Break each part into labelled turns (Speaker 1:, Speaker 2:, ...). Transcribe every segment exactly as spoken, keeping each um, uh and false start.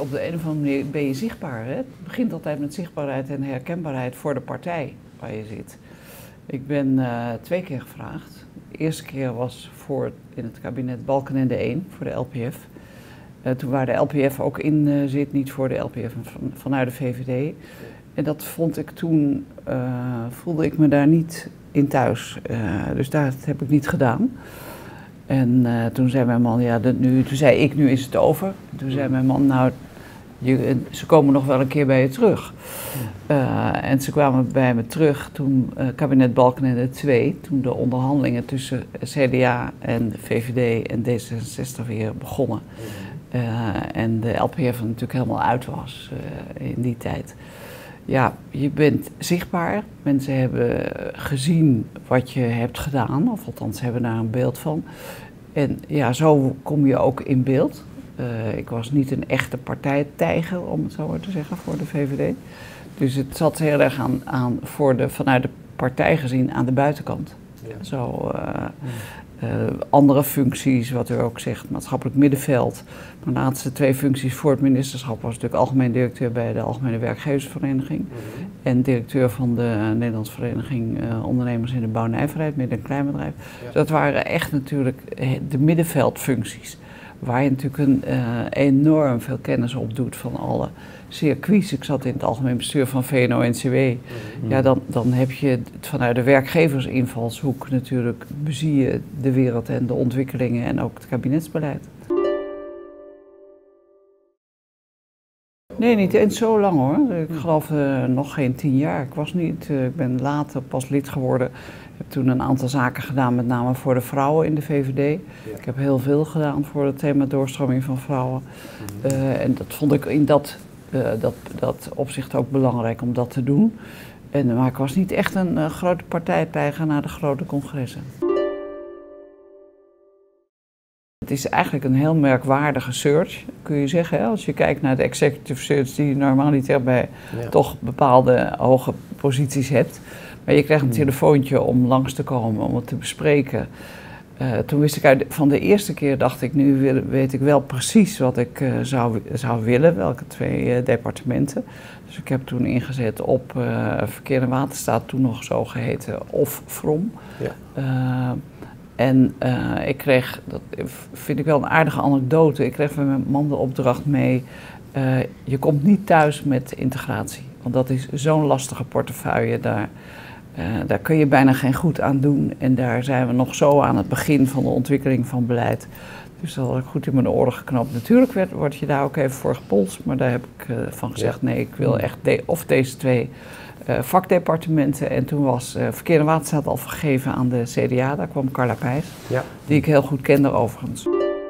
Speaker 1: Op de een of andere manier ben je zichtbaar. Hè? Het begint altijd met zichtbaarheid en herkenbaarheid voor de partij waar je zit. Ik ben uh, twee keer gevraagd. De eerste keer was voor in het kabinet Balkenende één voor de L P F. Uh, toen waar de L P F ook in uh, zit, niet voor de L P F, maar van, vanuit de V V D. En dat vond ik toen, uh, voelde ik me daar niet in thuis. Uh, dus dat heb ik niet gedaan. En uh, toen zei mijn man, ja, dat nu, toen zei ik, nu is het over. Toen zei mijn man, nou, je, ze komen nog wel een keer bij je terug. Uh, en ze kwamen bij me terug toen uh, kabinet Balkenende twee, toen de onderhandelingen tussen C D A en V V D en D zesenzestig weer begonnen. Uh, en de L P F er natuurlijk helemaal uit was uh, in die tijd. Ja, je bent zichtbaar. Mensen hebben gezien wat je hebt gedaan, of althans hebben daar een beeld van. En ja, zo kom je ook in beeld. Uh, ik was niet een echte partijtijger, om het zo maar te zeggen, voor de V V D. Dus het zat heel erg aan, aan voor de, vanuit de partij gezien aan de buitenkant. Ja. Zo, uh, uh, andere functies, wat u ook zegt, maatschappelijk middenveld. Mijn laatste twee functies voor het ministerschap was natuurlijk algemeen directeur bij de Algemene Werkgeversvereniging. Mm-hmm. En directeur van de Nederlandse Vereniging uh, Ondernemers in de Bouw en Nijverheid, midden- en kleinbedrijf. Ja. Dat waren echt natuurlijk de middenveldfuncties. Waar je natuurlijk een, uh, enorm veel kennis op doet van alle circuits. Ik zat in het algemeen bestuur van V N O N C W. Mm-hmm. Ja, dan, dan heb je het vanuit de werkgeversinvalshoek natuurlijk bezie je de wereld en de ontwikkelingen en ook het kabinetsbeleid. Nee, niet eens zo lang hoor. Ik geloof uh, nog geen tien jaar. Ik was niet, uh, ik ben later pas lid geworden. Ik heb toen een aantal zaken gedaan, met name voor de vrouwen in de V V D. Ja. Ik heb heel veel gedaan voor het thema doorstroming van vrouwen. Mm-hmm. Uh, en dat vond ik in dat, uh, dat, dat opzicht ook belangrijk om dat te doen. En, maar ik was niet echt een uh, grote partijtijger naar de grote congressen. Het is eigenlijk een heel merkwaardige search, kun je zeggen. Hè? Als je kijkt naar de executive search die je normaliter bij ja. toch bepaalde hoge posities hebt. Maar je krijgt een telefoontje om langs te komen, om het te bespreken. Uh, toen wist ik uit, van de eerste keer, dacht ik, nu weet ik wel precies wat ik uh, zou, zou willen, welke twee uh, departementen. Dus ik heb toen ingezet op uh, Verkeer en Waterstaat, toen nog zo geheten, of V R O M. Ja. Uh, En uh, ik kreeg, dat vind ik wel een aardige anekdote, ik kreeg van mijn man de opdracht mee, uh, je komt niet thuis met integratie. Want dat is zo'n lastige portefeuille, daar, uh, daar kun je bijna geen goed aan doen. En daar zijn we nog zo aan het begin van de ontwikkeling van beleid. Dus dat had ik goed in mijn oren geknapt. Natuurlijk werd, word je daar ook even voor gepolst, maar daar heb ik uh, van gezegd, ja. nee, ik wil echt de, of deze twee Uh, vakdepartementen. En toen was uh, Verkeer en Waterstaat al vergeven aan de C D A. Daar kwam Carla Pijs, ja. die ik heel goed kende overigens.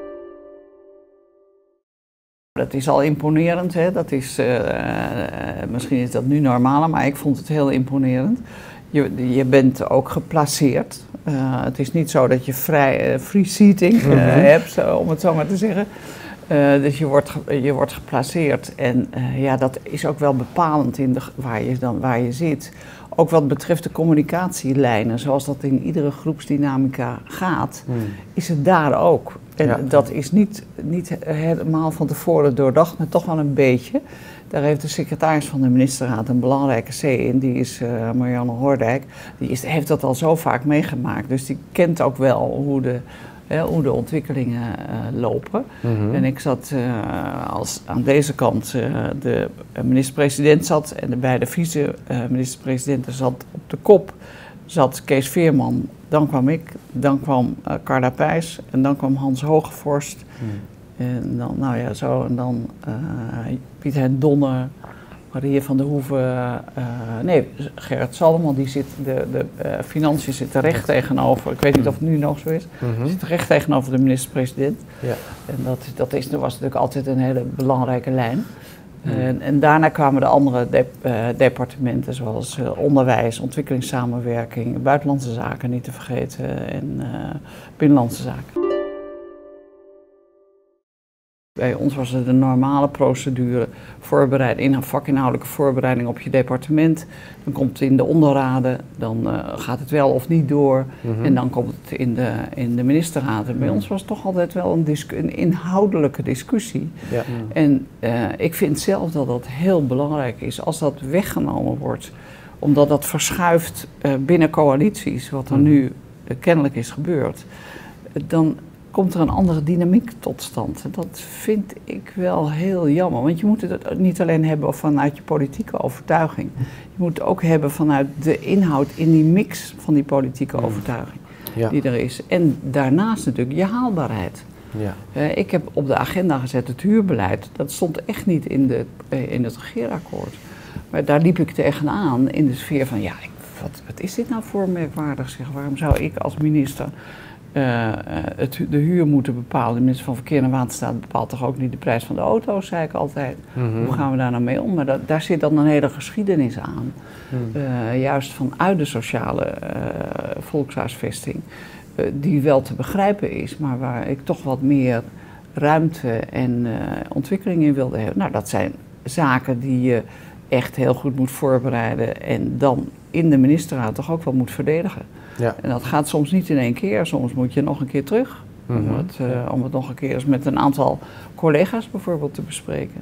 Speaker 1: Dat is al imponerend, hè? Dat is, uh, uh, misschien is dat nu normaler, maar ik vond het heel imponerend. Je, je bent ook geplaceerd. Uh, het is niet zo dat je vrij, uh, free seating uh, mm-hmm. hebt, zo, om het zo maar te zeggen. Uh, dus je wordt, je wordt geplaceerd en uh, ja, dat is ook wel bepalend in de, waar, je dan, waar je zit. Ook wat betreft de communicatielijnen, zoals dat in iedere groepsdynamica gaat, hmm. is het daar ook. En ja. dat is niet, niet helemaal van tevoren doordacht, maar toch wel een beetje. Daar heeft de secretaris van de ministerraad een belangrijke C in, die is uh, Marianne Hoordijk. Die is, heeft dat al zo vaak meegemaakt, dus die kent ook wel hoe de... He, hoe de ontwikkelingen uh, lopen. Mm-hmm. En ik zat uh, als aan deze kant uh, de minister-president zat en de beide vice-minister-presidenten zat op de kop. Zat Kees Veerman, dan kwam ik, dan kwam uh, Carla Pijs en dan kwam Hans Hogevorst. Mm. En dan, nou ja, zo en dan uh, Piet Hein Donner, Maria van der Hoeven, uh, nee, Gerrit Salomon, die zit, de, de uh, financiën zitten recht tegenover, ik weet niet of het nu nog zo is, mm-hmm. zit recht tegenover de minister-president. Ja. En dat, dat is, er was natuurlijk altijd een hele belangrijke lijn. Mm. En, en daarna kwamen de andere de, uh, departementen, zoals uh, onderwijs, ontwikkelingssamenwerking, buitenlandse zaken niet te vergeten en uh, binnenlandse zaken. Bij ons was het een normale procedure, voorbereiding, in vakinhoudelijke voorbereiding op je departement. Dan komt het in de onderraden, dan uh, gaat het wel of niet door. Mm-hmm. En dan komt het in de, in de ministerraad. En bij mm. ons was het toch altijd wel een, discu- een inhoudelijke discussie. Ja. Mm. En uh, ik vind zelf dat dat heel belangrijk is als dat weggenomen wordt. Omdat dat verschuift uh, binnen coalities, wat er mm. nu uh, kennelijk is gebeurd. Uh, dan komt er een andere dynamiek tot stand. Dat vind ik wel heel jammer. Want je moet het niet alleen hebben vanuit je politieke overtuiging. Je moet het ook hebben vanuit de inhoud in die mix van die politieke mm. overtuiging ja. die er is. En daarnaast natuurlijk je haalbaarheid. Ja. Uh, ik heb op de agenda gezet het huurbeleid. Dat stond echt niet in, de, uh, in het regeerakkoord. Maar daar liep ik tegenaan in de sfeer van... ja, ik, wat, wat is dit nou voor merkwaardig? Zeg, waarom zou ik als minister... Uh, het, de huur moeten bepalen. De minister van Verkeer en Waterstaat bepaalt toch ook niet de prijs van de auto's, zei ik altijd. Mm-hmm. Hoe gaan we daar nou mee om? Maar dat, daar zit dan een hele geschiedenis aan. Mm. Uh, juist vanuit de sociale uh, volkshuisvesting. Uh, die wel te begrijpen is, maar waar ik toch wat meer ruimte en uh, ontwikkeling in wilde hebben. Nou, dat zijn zaken die je echt heel goed moet voorbereiden en dan in de ministerraad toch ook wel moet verdedigen. Ja. En dat gaat soms niet in één keer, soms moet je nog een keer terug. Mm-hmm. om, het, uh, om het nog een keer eens met een aantal collega's bijvoorbeeld te bespreken.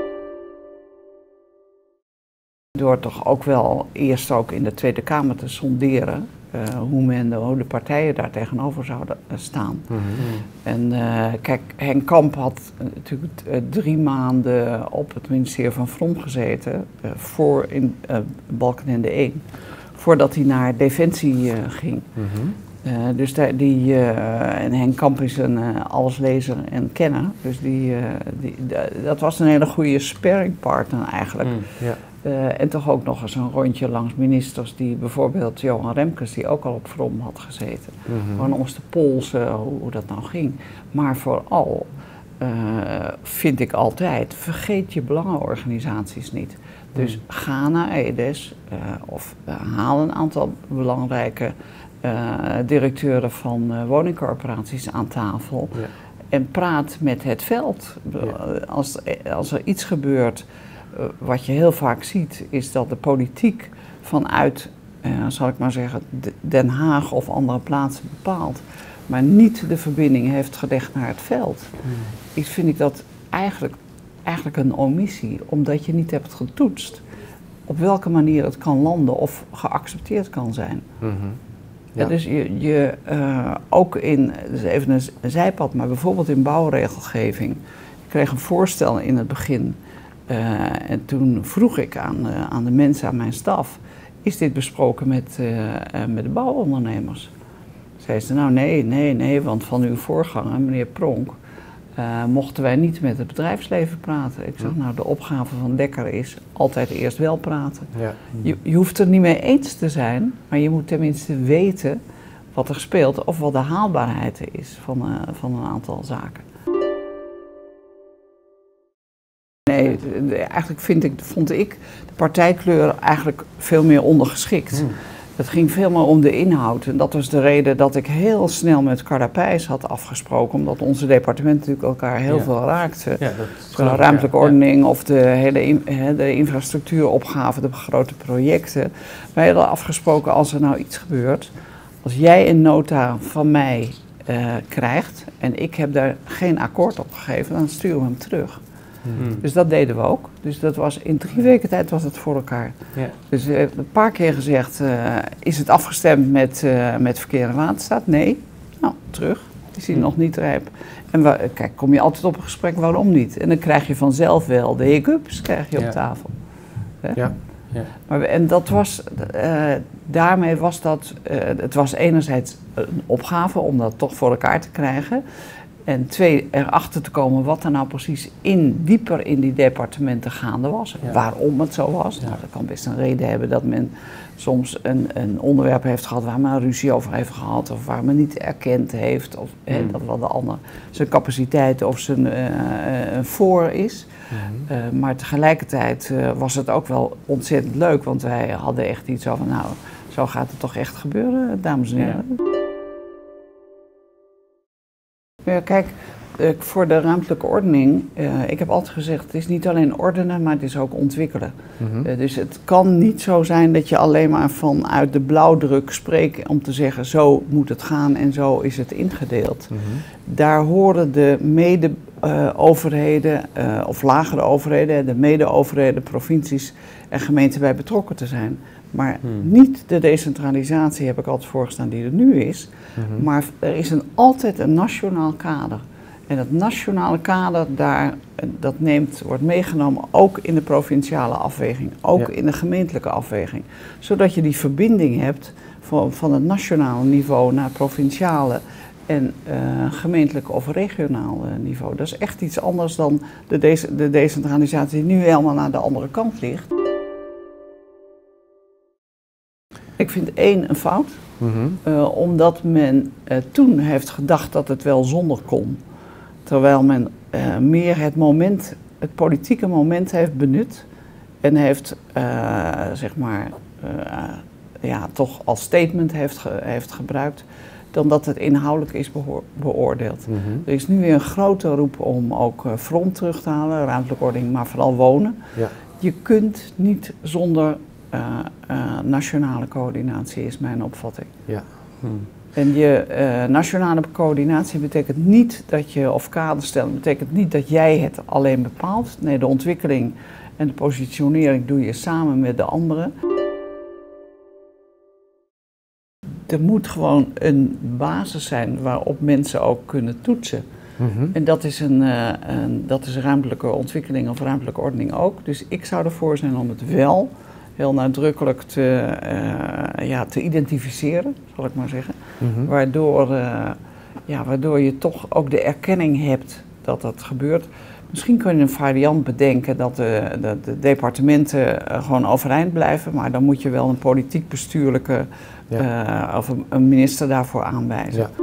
Speaker 1: Door toch ook wel eerst ook in de Tweede Kamer te sonderen uh, hoe, men de, hoe de partijen daar tegenover zouden uh, staan. Mm-hmm. En uh, kijk, Henk Kamp had uh, natuurlijk uh, drie maanden op het ministerie van Vrom gezeten, uh, voor in uh, Balkenende één. Voordat hij naar Defensie uh, ging. Mm-hmm. uh, dus daar, die, uh, en Henk Kamp is een uh, alleslezer en kenner. Dus die, uh, die, d- dat was een hele goede sparringpartner eigenlijk. Mm, yeah. uh, en toch ook nog eens een rondje langs ministers die bijvoorbeeld Johan Remkes, die ook al op Vrom had gezeten. Mm-hmm. Gewoon om eens te polsen hoe, hoe dat nou ging. Maar vooral uh, vind ik altijd, vergeet je belangenorganisaties niet. Dus ga naar E D E S uh, of uh, haal een aantal belangrijke uh, directeuren van uh, woningcorporaties aan tafel. Ja. En praat met het veld. Ja. Als, als er iets gebeurt, uh, wat je heel vaak ziet, is dat de politiek vanuit, uh, zal ik maar zeggen, Den Haag of andere plaatsen bepaalt, maar niet de verbinding heeft gelegd naar het veld. Hmm. Ik vind ik dat eigenlijk... eigenlijk een omissie, omdat je niet hebt getoetst op welke manier het kan landen of geaccepteerd kan zijn. Mm-hmm. Ja. Ja, dus je, je uh, ook in, dus even een, een zijpad, maar bijvoorbeeld in bouwregelgeving. Ik kreeg een voorstel in het begin uh, en toen vroeg ik aan, uh, aan de mensen, aan mijn staf, is dit besproken met, uh, uh, met de bouwondernemers? Zeiden ze, nou nee, nee, nee, want van uw voorganger, meneer Pronk, Uh, mochten wij niet met het bedrijfsleven praten. Ik zeg, nou, de opgave van Dekker is altijd eerst wel praten. Ja. Je, je hoeft er niet mee eens te zijn, maar je moet tenminste weten wat er speelt of wat de haalbaarheid is van, uh, van een aantal zaken. Nee, eigenlijk vind ik, vond ik de partijkleur eigenlijk veel meer ondergeschikt. Mm. Het ging veel meer om de inhoud en dat was de reden dat ik heel snel met Carla Pijs had afgesproken, omdat onze departementen natuurlijk elkaar heel ja. veel raakten. Ja, de ruimtelijke ja. ordening of de hele in, he, de infrastructuuropgave, de grote projecten. Wij hadden afgesproken, als er nou iets gebeurt, als jij een nota van mij uh, krijgt en ik heb daar geen akkoord op gegeven, dan sturen we hem terug. Hmm. Dus dat deden we ook. Dus dat was in drie weken tijd was het voor elkaar. Ja. Dus uh, een paar keer gezegd, uh, is het afgestemd met, uh, met Verkeer en Waterstaat? Nee. Nou, terug. Die is hier hmm. nog niet rijp. En wa- kijk, kom je altijd op een gesprek, waarom niet? En dan krijg je vanzelf wel de hiccups krijg je ja. op tafel. Hè? Ja. Ja. Maar, en dat was, uh, daarmee was dat, uh, het was enerzijds een opgave om dat toch voor elkaar te krijgen. En twee, erachter te komen wat er nou precies in, dieper in die departementen gaande was. Ja. Waarom het zo was. Ja. Nou, dat kan best een reden hebben dat men soms een, een onderwerp heeft gehad waar men een ruzie over heeft gehad. Of waar men niet erkend heeft. Of mm. hè, dat wel de ander zijn capaciteit of zijn uh, uh, voor is. Mm. Uh, maar tegelijkertijd uh, was het ook wel ontzettend leuk. Want wij hadden echt iets over, nou, zo gaat het toch echt gebeuren, dames en heren. Ja. Ja, kijk, uh, voor de ruimtelijke ordening, uh, ik heb altijd gezegd, het is niet alleen ordenen, maar het is ook ontwikkelen. Mm-hmm. uh, dus het kan niet zo zijn dat je alleen maar vanuit de blauwdruk spreekt om te zeggen, zo moet het gaan en zo is het ingedeeld. Mm-hmm. Daar horen de mede-overheden, uh, uh, of lagere overheden, de mede-overheden, provincies en gemeenten bij betrokken te zijn. Maar hmm. niet de decentralisatie, heb ik altijd voorgestaan, die er nu is. Mm-hmm. Maar er is een, altijd een nationaal kader. En dat nationale kader, daar, dat neemt, wordt meegenomen ook in de provinciale afweging. Ook ja. in de gemeentelijke afweging. Zodat je die verbinding hebt van, van het nationale niveau naar het provinciale en uh, gemeentelijk of regionaal uh, niveau. Dat is echt iets anders dan de, de, de decentralisatie die nu helemaal naar de andere kant ligt. Ik vind één een fout, mm-hmm. uh, omdat men uh, toen heeft gedacht dat het wel zonder kon. Terwijl men uh, meer het moment, het politieke moment heeft benut en heeft, uh, zeg maar, uh, ja, toch als statement heeft, ge, heeft gebruikt, dan dat het inhoudelijk is behoor, beoordeeld. Mm-hmm. Er is nu weer een grote roep om ook uh, front terug te halen, ruimtelijke ordening, maar vooral wonen. Ja. Je kunt niet zonder Uh, uh, nationale coördinatie is mijn opvatting. Ja. Hmm. En je uh, nationale coördinatie betekent niet dat je, of kaderstellen, betekent niet dat jij het alleen bepaalt. Nee, de ontwikkeling en de positionering doe je samen met de anderen. Er moet gewoon een basis zijn waarop mensen ook kunnen toetsen. Mm-hmm. En dat is een, uh, een, dat is ruimtelijke ontwikkeling of ruimtelijke ordening ook. Dus ik zou ervoor zijn om het wel heel nadrukkelijk te, uh, ja, te identificeren, zal ik maar zeggen. Mm-hmm. Waardoor, uh, ja, waardoor je toch ook de erkenning hebt dat dat gebeurt. Misschien kun je een variant bedenken dat de, de, de departementen uh, gewoon overeind blijven, maar dan moet je wel een politiek-bestuurlijke ja. uh, of een, een minister daarvoor aanwijzen. Ja.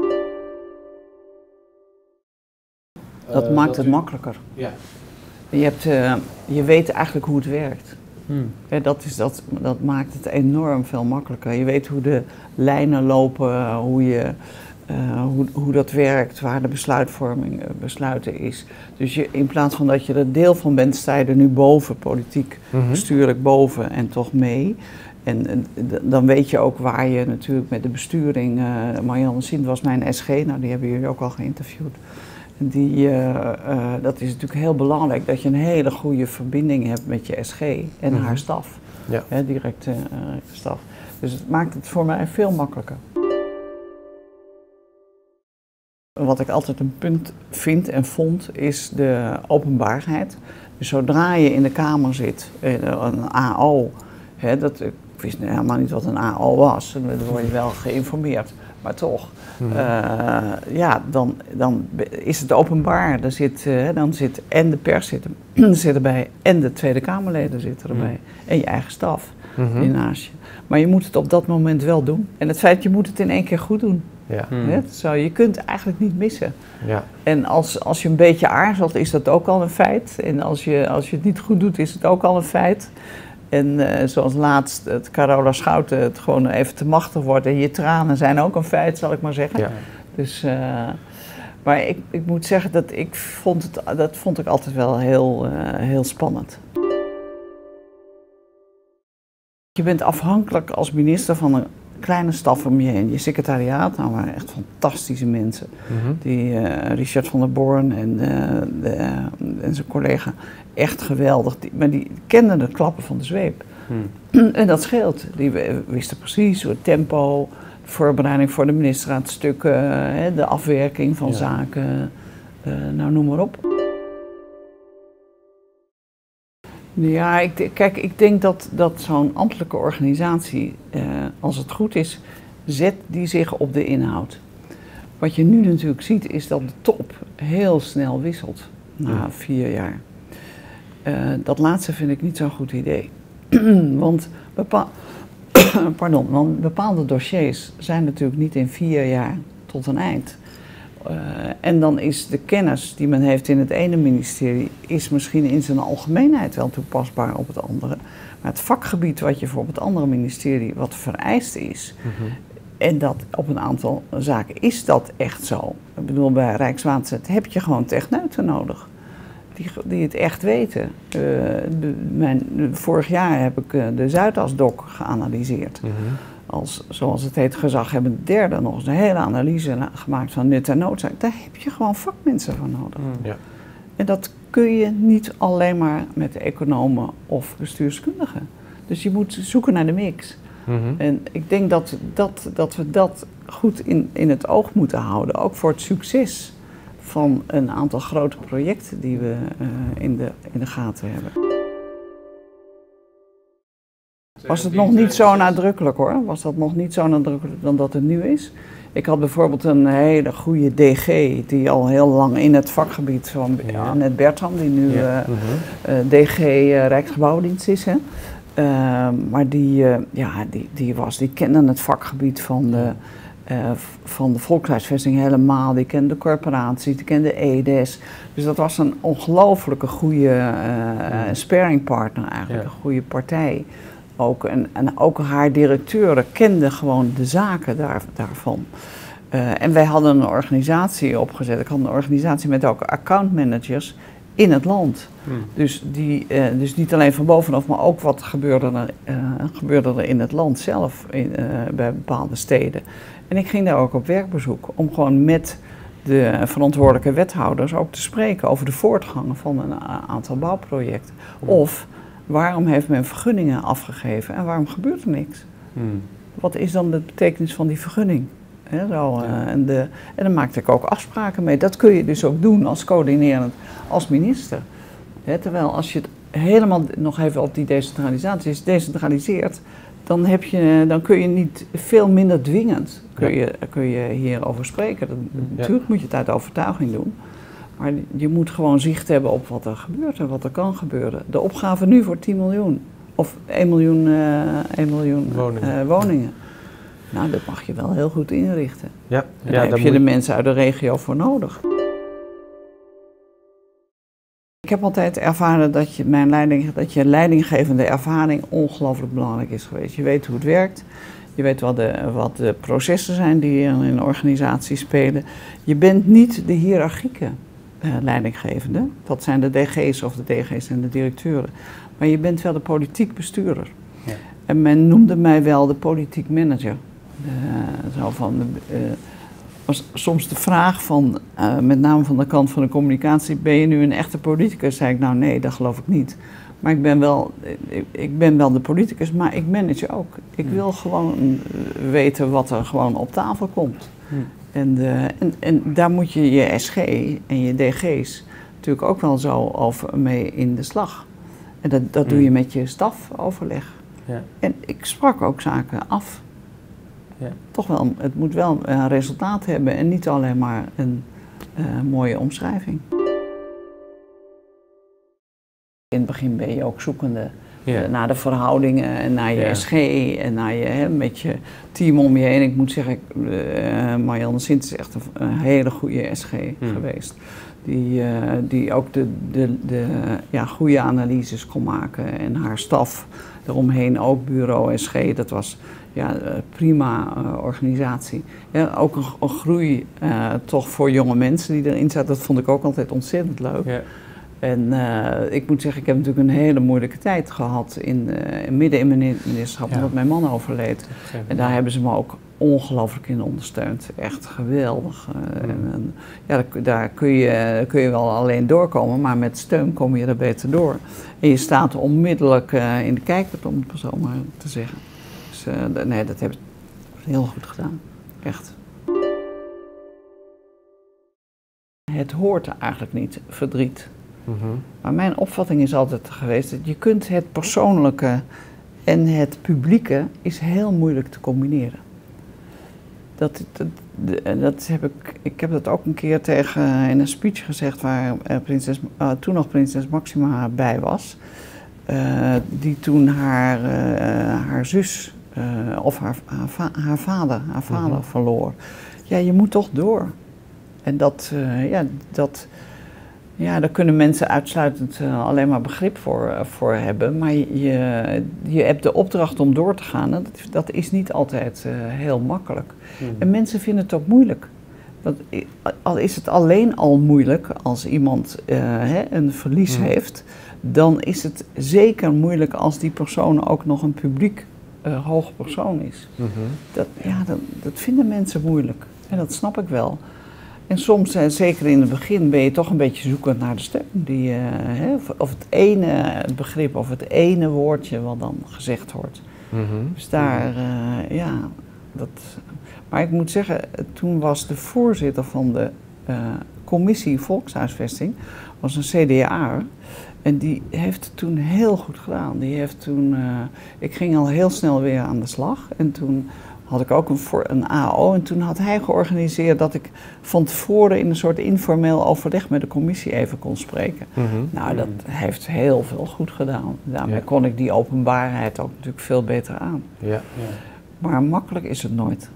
Speaker 1: Dat uh, maakt dat het u... makkelijker. Ja. Je, hebt, uh, je weet eigenlijk hoe het werkt. Hmm. Ja, dat, is, dat, dat maakt het enorm veel makkelijker. Je weet hoe de lijnen lopen, hoe, je, uh, hoe, hoe dat werkt, waar de besluitvorming uh, besluiten is. Dus je, in plaats van dat je er deel van bent, sta je er nu boven, politiek, mm-hmm. bestuurlijk boven en toch mee. En, en dan weet je ook waar je natuurlijk met de besturing, uh, Marianne Sint was mijn S G, nou die hebben jullie ook al geïnterviewd. Die, uh, uh, dat is natuurlijk heel belangrijk dat je een hele goede verbinding hebt met je S G en mm-hmm. haar staf, ja. hè, directe uh, staf. Dus het maakt het voor mij veel makkelijker. Wat ik altijd een punt vind en vond is de openbaarheid. Dus zodra je in de Kamer zit, een A O, hè, dat, ik wist helemaal niet wat een A O was, en dan word je wel geïnformeerd. Maar toch, mm-hmm. uh, ja, dan, dan is het openbaar. Er zit, uh, dan zit en de pers zit, er, zit erbij en de Tweede Kamerleden zitten erbij. Mm-hmm. En je eigen staf mm-hmm. die naast je. Maar je moet het op dat moment wel doen. En het feit, je moet het in één keer goed doen. Ja. Mm. Hè? Zo, je kunt het eigenlijk niet missen. Ja. En als, als je een beetje aarzelt, is dat ook al een feit. En als je, als je het niet goed doet, is het ook al een feit. En uh, zoals laatst het Carola Schouten het gewoon even te machtig wordt. En je tranen zijn ook een feit, zal ik maar zeggen. Ja. Dus, uh, maar ik, ik moet zeggen dat ik vond het, dat vond ik altijd wel heel, uh, heel spannend. Je bent afhankelijk als minister van een kleine staf om je heen. Je secretariaat, nou waren echt fantastische mensen. Mm-hmm. Die uh, Richard van der Born en, uh, de, uh, en zijn collega, echt geweldig. Die, maar die kenden de klappen van de zweep. Mm. En dat scheelt. Die wisten precies hoe het tempo, de voorbereiding voor de ministerraadstukken, uh, de afwerking van ja. zaken, uh, nou noem maar op. Ja, ik, kijk, ik denk dat, dat zo'n ambtelijke organisatie, eh, als het goed is, zet die zich op de inhoud. Wat je nu natuurlijk ziet, is dat de top heel snel wisselt na ja. vier jaar. Uh, dat laatste vind ik niet zo'n goed idee. want, bepaal, pardon, want bepaalde dossiers zijn natuurlijk niet in vier jaar tot een eind. Uh, en dan is de kennis die men heeft in het ene ministerie, is misschien in zijn algemeenheid wel toepasbaar op het andere. Maar het vakgebied wat je voor op het andere ministerie wat vereist is, mm-hmm. en dat op een aantal zaken is dat echt zo. ik bedoel, bij Rijkswaterstaat heb je gewoon techneuten nodig. Die, die het echt weten. Uh, de, mijn, de, vorig jaar heb ik uh, de Zuidasdok geanalyseerd. Mm-hmm. Als, zoals het heet, gezaghebbende derde nog eens een hele analyse gemaakt van nut en noodzaak. Daar heb je gewoon vakmensen voor nodig. Mm, ja. En dat kun je niet alleen maar met economen of bestuurskundigen. Dus je moet zoeken naar de mix. Mm-hmm. En ik denk dat, dat, dat we dat goed in, in het oog moeten houden. Ook voor het succes van een aantal grote projecten die we uh, in, de, in de gaten hebben. Was het nog niet zo nadrukkelijk hoor, was dat nog niet zo nadrukkelijk dan dat het nu is. Ik had bijvoorbeeld een hele goede D G die al heel lang in het vakgebied van ja. Annette Bertram, die nu ja. uh, uh, D G uh, Rijksgebouwdienst is. Hè. Uh, maar die, uh, ja, die, die, was, die kende het vakgebied van de, uh, van de volkshuisvesting helemaal. Die kende de corporaties, die kende E D E S. Dus dat was een ongelooflijke goede uh, sparringpartner eigenlijk, ja. een goede partij. Ook, en, en ook haar directeuren kenden gewoon de zaken daar, daarvan. Uh, en wij hadden een organisatie opgezet. Ik had een organisatie met ook accountmanagers in het land. Hmm. Dus, die, uh, dus niet alleen van bovenaf, maar ook wat gebeurde er, uh, gebeurde er in het land zelf, in, uh, bij bepaalde steden. En ik ging daar ook op werkbezoek om gewoon met de verantwoordelijke wethouders ook te spreken over de voortgang van een aantal bouwprojecten. Hmm. Of waarom heeft men vergunningen afgegeven en waarom gebeurt er niks? Hmm. Wat is dan de betekenis van die vergunning? He, zo, ja. uh, en, de, en daar maakte ik ook afspraken mee. Dat kun je dus ook doen als coördinerend, als minister. He, terwijl als je het helemaal nog even op die decentralisatie is, decentraliseert, dan, heb je, dan kun je niet veel minder dwingend kun je, kun je hierover spreken. Dat, ja. Natuurlijk moet je het uit overtuiging doen. Maar je moet gewoon zicht hebben op wat er gebeurt en wat er kan gebeuren. De opgave nu voor tien miljoen of één miljoen, uh, één miljoen woningen. Uh, woningen. Nou, dat mag je wel heel goed inrichten. Ja, en daar ja, heb je de mensen uit de regio voor nodig. Ik heb altijd ervaren dat je, mijn leiding, dat je leidinggevende ervaring ongelooflijk belangrijk is geweest. Je weet hoe het werkt. Je weet wat de, wat de processen zijn die in een organisatie spelen. Je bent niet de hiërarchieke uh, leidinggevende. Dat zijn de D G's of de D G's en de directeuren. Maar je bent wel de politiek bestuurder. Ja. En men noemde mij wel de politiek manager. Uh, zo van de, uh, was soms de vraag van, uh, met name van de kant van de communicatie, ben je nu een echte politicus? Zei ik, nou nee, dat geloof ik niet. Maar ik ben wel, ik, ik ben wel de politicus, maar ik manage ook. Ik wil gewoon weten wat er gewoon op tafel komt. Hmm. En, de, en, en daar moet je je S G en je D G's natuurlijk ook wel zo over mee in de slag. En dat, dat doe je met je stafoverleg. Ja. En ik sprak ook zaken af. Ja. Toch wel, het moet wel een resultaat hebben en niet alleen maar een uh, mooie omschrijving. In het begin ben je ook zoekende yeah. uh, naar de verhoudingen en naar je yeah. S G en naar je, hè, met je team om je heen. Ik moet zeggen, uh, Marianne Sint is echt een, een hele goede S G hmm. geweest. Die, uh, die ook de, de, de ja, goede analyses kon maken en haar staf eromheen, ook bureau S G, dat was ja, prima uh, organisatie. Ja, ook een, een groei uh, toch voor jonge mensen die erin zaten, dat vond ik ook altijd ontzettend leuk. Yeah. En uh, ik moet zeggen, ik heb natuurlijk een hele moeilijke tijd gehad in, uh, midden in mijn ministerschap, ja. omdat mijn man overleed. En daar hebben ze me ook ongelooflijk in ondersteund. Echt geweldig. Uh, mm. en, en, ja, daar, daar kun, je, kun je wel alleen doorkomen, maar met steun kom je er beter door. En je staat onmiddellijk uh, in de kijker, om het zo maar te zeggen. Dus uh, nee, dat heb ik heel goed gedaan. Echt. Het hoort eigenlijk niet, verdriet. Mm-hmm. Maar mijn opvatting is altijd geweest dat je kunt het persoonlijke en het publieke is heel moeilijk te combineren. Dat, dat, dat heb ik, ik heb dat ook een keer tegen in een speech gezegd waar uh, prinses, uh, toen nog prinses Maxima bij was. Uh, die toen haar, uh, haar zus uh, of haar, haar, va- haar vader, haar vader mm-hmm. verloor. Ja, je moet toch door. En dat, uh, ja, dat... Ja, daar kunnen mensen uitsluitend uh, alleen maar begrip voor, uh, voor hebben. Maar je, je hebt de opdracht om door te gaan. En dat, dat is niet altijd uh, heel makkelijk. Mm. En mensen vinden het ook moeilijk. Dat, al is het alleen al moeilijk als iemand uh, hè, een verlies mm. heeft, dan is het zeker moeilijk als die persoon ook nog een publiek uh, hoge persoon is. Mm-hmm. Dat, ja, dat, dat vinden mensen moeilijk en dat snap ik wel. En soms, uh, zeker in het begin, ben je toch een beetje zoekend naar de stem. Die, uh, hè, of, of het ene het begrip of het ene woordje wat dan gezegd wordt. Mm-hmm. Dus daar, uh, ja, dat... Maar ik moet zeggen, toen was de voorzitter van de uh, commissie Volkshuisvesting, was een C D A'er. En die heeft het toen heel goed gedaan. Die heeft toen, uh, ik ging al heel snel weer aan de slag. En toen had ik ook een, voor, een A O. En toen had hij georganiseerd dat ik van tevoren in een soort informeel overleg met de commissie even kon spreken. Mm-hmm. Nou, dat heeft heel veel goed gedaan. Daarmee ja. kon ik die openbaarheid ook natuurlijk veel beter aan. Ja. Ja. Maar makkelijk is het nooit.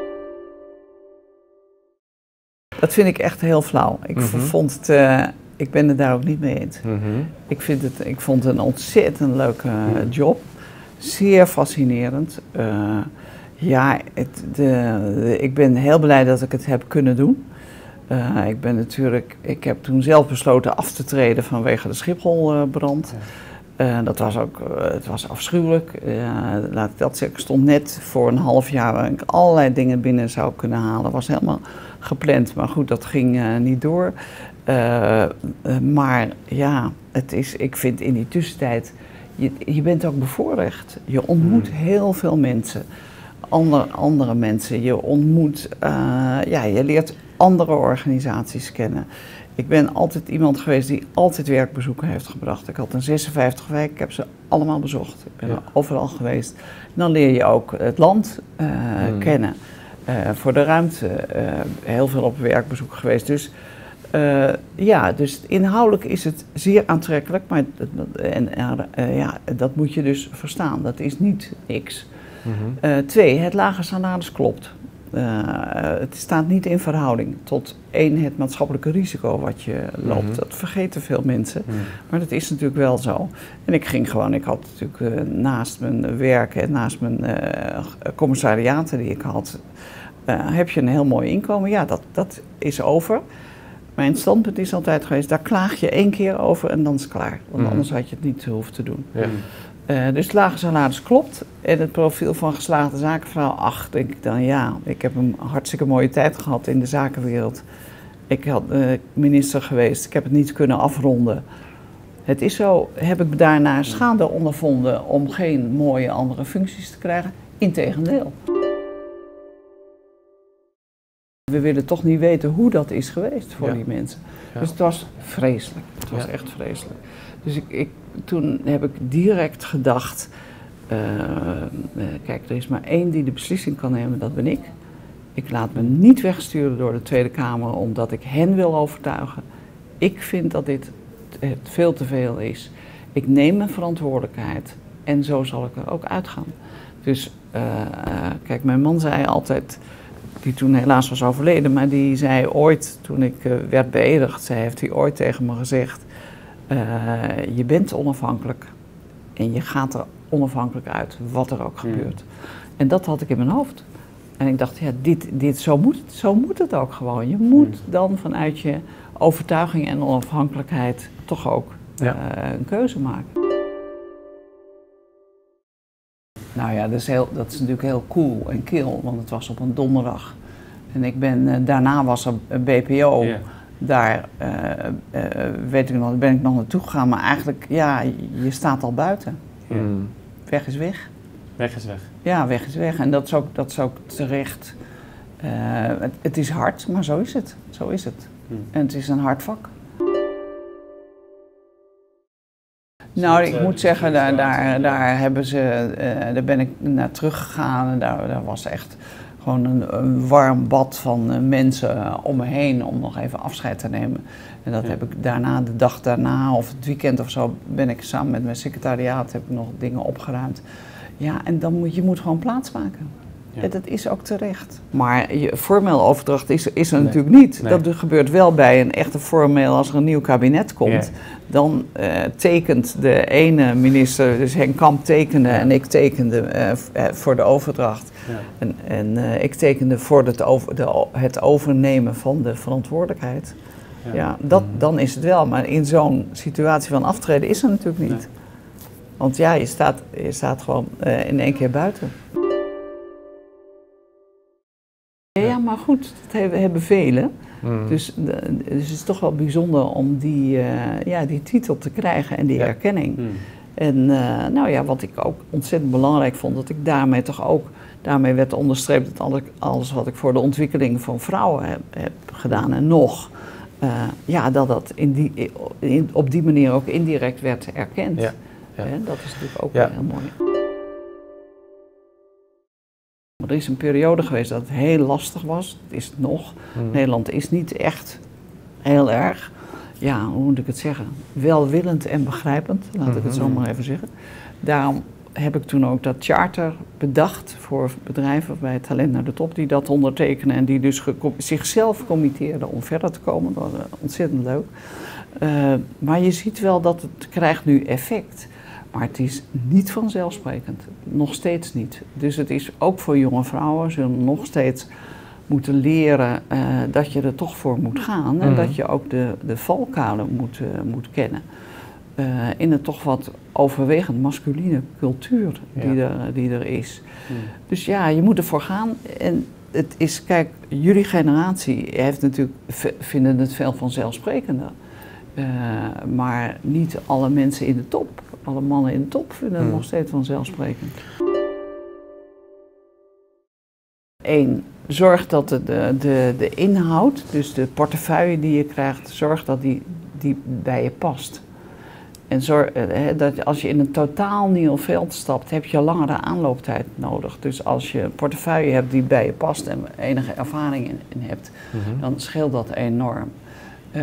Speaker 1: Dat vind ik echt heel flauw. Ik mm-hmm. vond het, uh, ik ben het daar ook niet mee eens. Mm-hmm. Ik, vind het, ik vond het een ontzettend leuke uh, job. Zeer fascinerend. Uh, ja, het, de, de, ik ben heel blij dat ik het heb kunnen doen. Uh, ik ben natuurlijk, ik heb toen zelf besloten af te treden vanwege de Schipholbrand. Uh, dat was ook, uh, het was afschuwelijk. Uh, laat ik dat zeggen, ik stond net voor een half jaar waar ik allerlei dingen binnen zou kunnen halen. Was helemaal gepland, maar goed, dat ging uh, niet door. Uh, uh, maar ja, het is, ik vind in die tussentijd, je, je bent ook bevoorrecht. Je ontmoet heel veel mensen, andere, andere mensen. Je ontmoet, uh, ja, je leert andere organisaties kennen. Ik ben altijd iemand geweest die altijd werkbezoeken heeft gebracht. Ik had een zesenvijftig wijk, ik heb ze allemaal bezocht. Ik ben ja. overal geweest. Dan leer je ook het land uh, mm. kennen. Uh, voor de ruimte, uh, heel veel op werkbezoek geweest. Dus uh, ja, dus inhoudelijk is het zeer aantrekkelijk. Maar en, uh, ja, dat moet je dus verstaan. Dat is niet niks. Mm-hmm. Uh, twee, het lage salaris klopt. Uh, het staat niet in verhouding tot één, het maatschappelijke risico wat je loopt. Mm-hmm. Dat vergeten veel mensen, mm. maar dat is natuurlijk wel zo. En ik ging gewoon, ik had natuurlijk uh, naast mijn werk en naast mijn uh, commissariaten die ik had, uh, heb je een heel mooi inkomen. Ja, dat, dat is over. Mijn standpunt is altijd geweest, daar klaag je één keer over en dan is het klaar. Want mm. anders had je het niet hoeven te doen. Ja. Uh, dus het lage salaris klopt. En het profiel van geslaagde zakenvrouw, ach, denk ik dan ja. Ik heb een hartstikke mooie tijd gehad in de zakenwereld. Ik had uh, minister geweest, ik heb het niet kunnen afronden. Het is zo, heb ik daarna schade ondervonden om geen mooie andere functies te krijgen? Integendeel. We willen toch niet weten hoe dat is geweest voor ja. die mensen. Ja. Dus het was vreselijk. Het was ja. echt vreselijk. Dus ik, ik, toen heb ik direct gedacht, uh, uh, kijk, er is maar één die de beslissing kan nemen, dat ben ik. Ik laat me niet wegsturen door de Tweede Kamer omdat ik hen wil overtuigen. Ik vind dat dit het veel te veel is. Ik neem mijn verantwoordelijkheid en zo zal ik er ook uitgaan. Dus uh, uh, kijk, mijn man zei altijd, die toen helaas was overleden, maar die zei ooit, toen ik uh, werd beëdigd, zei, heeft hij ooit tegen me gezegd, uh, je bent onafhankelijk en je gaat er onafhankelijk uit, wat er ook gebeurt. Mm. En dat had ik in mijn hoofd. En ik dacht, ja, dit, dit, zo, moet, zo moet het ook gewoon. Je moet mm. dan vanuit je overtuiging en onafhankelijkheid toch ook ja. uh, een keuze maken. Nou ja, dat is, heel, dat is natuurlijk heel cool en kil, want het was op een donderdag. En ik ben, uh, daarna was er een B P O, yeah. daar uh, uh, weet ik nog, ben ik nog naartoe gegaan, maar eigenlijk, ja, je staat al buiten. Mm. Weg is weg.
Speaker 2: Weg is weg.
Speaker 1: Ja, weg is weg. En dat is ook, dat is ook terecht. Uh, het, het is hard, maar zo is het. Zo is het. Mm. En het is een hard vak. Nou, ik moet zeggen, daar, daar, daar, hebben ze, uh, daar ben ik naar teruggegaan en daar, daar was echt gewoon een, een warm bad van uh, mensen uh, om me heen om nog even afscheid te nemen. En dat ja. heb ik daarna, de dag daarna of het weekend of zo, ben ik samen met mijn secretariaat heb ik nog dingen opgeruimd. Ja, en dan moet je moet gewoon plaatsmaken. Ja. En dat is ook terecht. Maar je formeel overdracht is, is er nee. natuurlijk niet.
Speaker 2: Nee.
Speaker 1: Dat gebeurt wel bij een echte formeel als er een nieuw kabinet komt. Ja. Dan uh, tekent de ene minister, dus Henk Kamp tekende ja. en ik tekende uh, voor de overdracht. Ja. En, en uh, ik tekende voor het, over, de, het overnemen van de verantwoordelijkheid. Ja, ja dat, mm. dan is het wel. Maar in zo'n situatie van aftreden is er natuurlijk niet. Nee. Want ja, je staat, je staat gewoon uh, in één keer buiten. Ja, maar goed, dat hebben, hebben velen. Mm. Dus, de, dus het is toch wel bijzonder om die, uh, ja, die titel te krijgen en die ja. erkenning. Mm. En uh, nou ja, wat ik ook ontzettend belangrijk vond, dat ik daarmee toch ook, daarmee werd onderstreept dat alles wat ik voor de ontwikkeling van vrouwen heb, heb gedaan en nog, uh, ja, dat dat in die, in, op die manier ook indirect werd erkend. Ja. Ja. He, dat is natuurlijk ook ja. heel mooi. Er is een periode geweest dat het heel lastig was, dat is het nog. Hmm. Nederland is niet echt heel erg, ja, hoe moet ik het zeggen, welwillend en begrijpend, laat mm-hmm. ik het zo maar even zeggen. Daarom heb ik toen ook dat charter bedacht voor bedrijven bij Talent naar de Top, die dat ondertekenen en die dus zichzelf committeerden om verder te komen. Dat was ontzettend leuk. Uh, maar je ziet wel dat het krijgt nu effect. Maar het is niet vanzelfsprekend, nog steeds niet. Dus het is ook voor jonge vrouwen, zullen nog steeds moeten leren uh, dat je er toch voor moet gaan. Mm-hmm. En dat je ook de, de valkuilen moet, uh, moet kennen. Uh, in een toch wat overwegend masculine cultuur die, ja. er, die er is. Mm. Dus ja, je moet ervoor gaan. En het is, kijk, jullie generatie heeft natuurlijk, v- vinden het veel vanzelfsprekender. Uh, maar niet alle mensen in de top. Alle mannen in de top vinden het mm. nog steeds vanzelfsprekend. Eén, zorg dat de, de, de inhoud, dus de portefeuille die je krijgt, zorg dat die, die bij je past. En zorg, he, dat als je in een totaal nieuw veld stapt, heb je langere aanlooptijd nodig. Dus als je een portefeuille hebt die bij je past en enige ervaring in, in hebt, mm-hmm. dan scheelt dat enorm. Uh,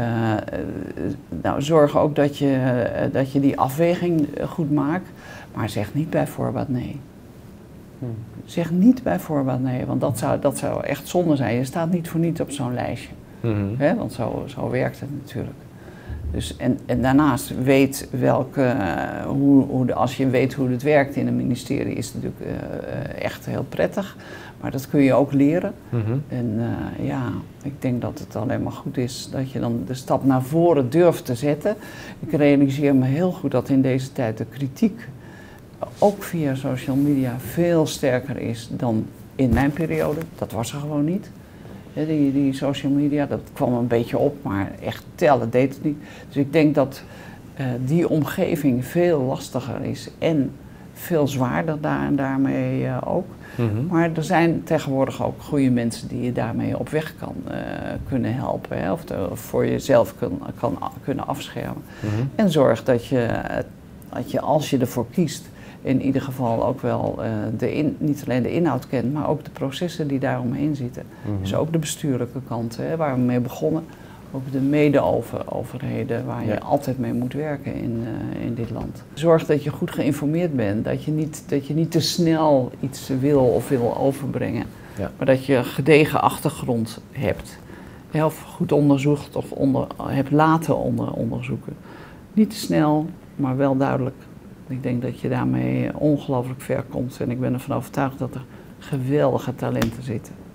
Speaker 1: nou, zorg ook dat je, uh, dat je die afweging goed maakt, maar zeg niet bij voorbaat nee. Hmm. Zeg niet bij voorbaat nee, want dat zou, dat zou echt zonde zijn. Je staat niet voor niets op zo'n lijstje, hmm. Hè? Want zo, zo werkt het natuurlijk. Dus, en, en daarnaast weet welke, uh, hoe, hoe de, als je weet hoe het werkt in een ministerie, is het natuurlijk uh, echt heel prettig. Maar dat kun je ook leren. Mm-hmm. En uh, ja, ik denk dat het alleen maar goed is dat je dan de stap naar voren durft te zetten. Ik realiseer me heel goed dat in deze tijd de kritiek ook via social media veel sterker is dan in mijn periode. Dat was er gewoon niet. Ja, die, die social media, dat kwam een beetje op, maar echt tellen deed het niet. Dus ik denk dat uh, die omgeving veel lastiger is en veel zwaarder daar en daarmee uh, ook. Mm-hmm. Maar er zijn tegenwoordig ook goede mensen die je daarmee op weg kan uh, kunnen helpen. Hè? Of, de, of voor jezelf kan, kan, kunnen afschermen. Mm-hmm. En zorg dat je, dat je, als je ervoor kiest, in ieder geval ook wel uh, de in, niet alleen de inhoud kent, maar ook de processen die daaromheen zitten. Mm-hmm. Dus ook de bestuurlijke kant, hè, waar we mee begonnen. Ook de mede-overheden waar je ja. altijd mee moet werken in, uh, in dit land. Zorg dat je goed geïnformeerd bent, dat je niet, dat je niet te snel iets wil of wil overbrengen. Ja. Maar dat je gedegen achtergrond hebt. Of goed onderzocht of onder, hebt laten onder, onderzoeken. Niet te snel, maar wel duidelijk. Ik denk dat je daarmee ongelooflijk ver komt. En ik ben ervan overtuigd dat er geweldige talenten zitten.